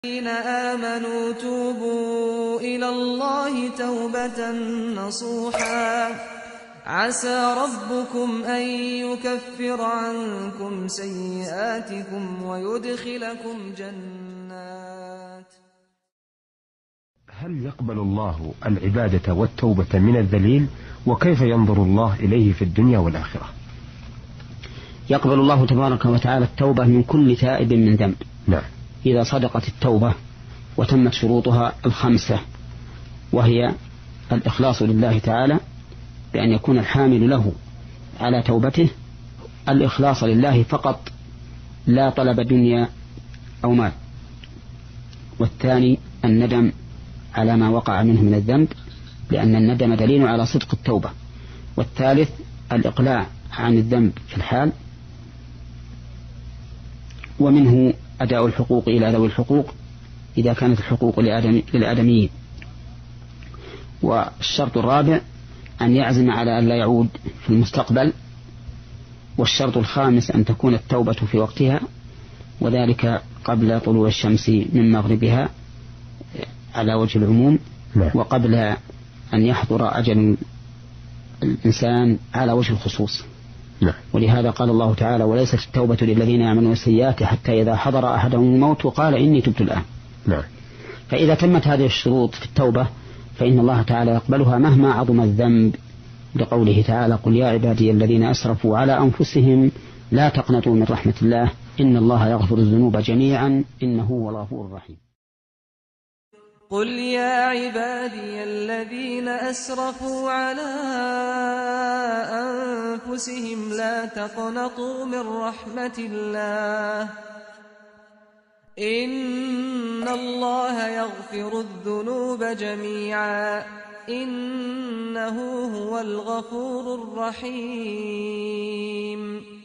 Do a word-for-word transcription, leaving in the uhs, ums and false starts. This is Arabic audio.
الذين آمنوا توبوا إلى الله توبة نصوحا عسى ربكم أن يكفر عنكم سيئاتكم ويدخلكم جنات. هل يقبل الله العبادة والتوبة من الذليل؟ وكيف ينظر الله إليه في الدنيا والآخرة؟ يقبل الله تبارك وتعالى التوبة من كل تائب من ذنب. نعم. إذا صدقت التوبة وتمت شروطها الخمسة، وهي الإخلاص لله تعالى بأن يكون الحامل له على توبته الإخلاص لله فقط، لا طلب دنيا أو مال. والثاني الندم على ما وقع منه من الذنب، لأن الندم دليل على صدق التوبة. والثالث الإقلاع عن الذنب في الحال، ومنه أداء الحقوق إلى ذوي الحقوق إذا كانت الحقوق للآدميين. والشرط الرابع أن يعزم على أن لا يعود في المستقبل. والشرط الخامس أن تكون التوبة في وقتها، وذلك قبل طلوع الشمس من مغربها على وجه العموم، وقبل أن يحضر أجل الإنسان على وجه الخصوص. نعم. ولهذا قال الله تعالى: وليست التوبة للذين يعملون السيئات حتى إذا حضر أحدهم الموت وقال إني تبت الآن. نعم. فإذا تمت هذه الشروط في التوبة فإن الله تعالى يقبلها مهما عظم الذنب، لقوله تعالى: قل يا عبادي الذين أسرفوا على أنفسهم لا تقنطوا من رحمة الله إن الله يغفر الذنوب جميعا إنه هو الغفور الرحيم. قل يا عبادي الذين أسرفوا على أنفسهم لا تقنطوا من رحمة الله إن الله يغفر الذنوب جميعا إنه هو الغفور الرحيم.